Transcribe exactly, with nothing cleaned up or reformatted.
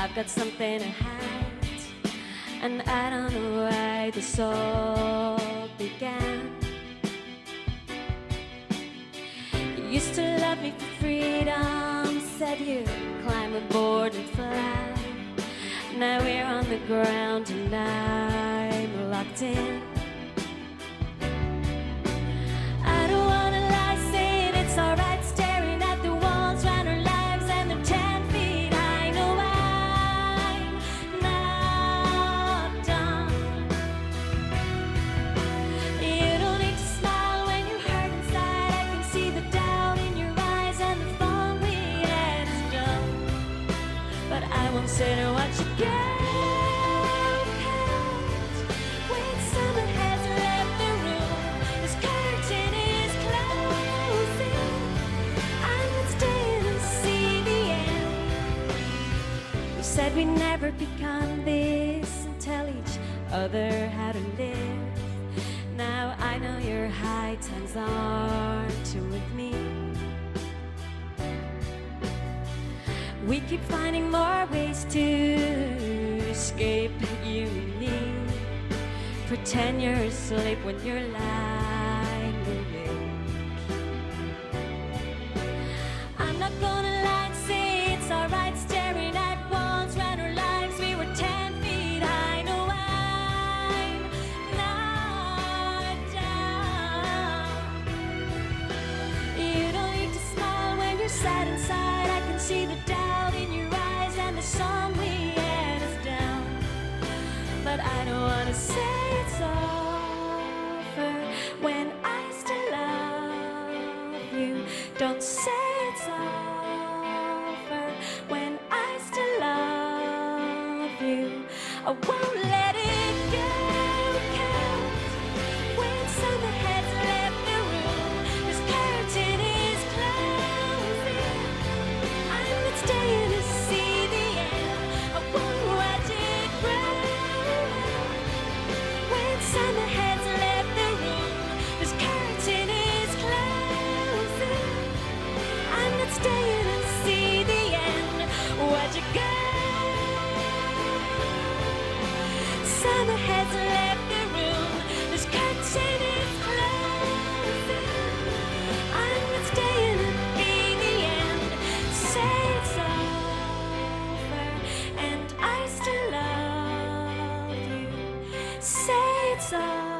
I've got something to hide, and I don't know why this all began. You used to love me for freedom, said you'd climb aboard and fly. Now we're on the ground and I'm locked in. I don't wanna lie, saying it's alright, staring at the walls round our lives, and they're ten feet high. No, I'm not done. You don't need to smile when you hurt inside. I can see the doubt in your eyes and the fun we had is done. But I won't sit and watch you go. When summer has left the room, this curtain is closing. I'm not staying to see the end. We said we'd never become this and tell each other how to live. Now I know your high times aren't with me. We keep finding more ways to escape you and me. Pretend you're asleep when you're lying awake. I'm not gonna lie and say it's alright, staring at walls round our lives. We were ten feet high. No, I'm not down. You don't need to smile when you're sad inside. I can see the doubt in your eyes and the song we had is down. But I don't wanna say it's over when I still love you. Don't say it's over when I still love you. I won't let it go. Count when summer has left the room, this curtain is closing. I'm not staying to see the end. I won't watch it grow. When summer has left the room, this curtain is closing. I'm not staying to see the end. Watch it go. Summer has left the room, this curtain is closing. I'm not staying to be the end. Say it's over and I still love you. Say it's over.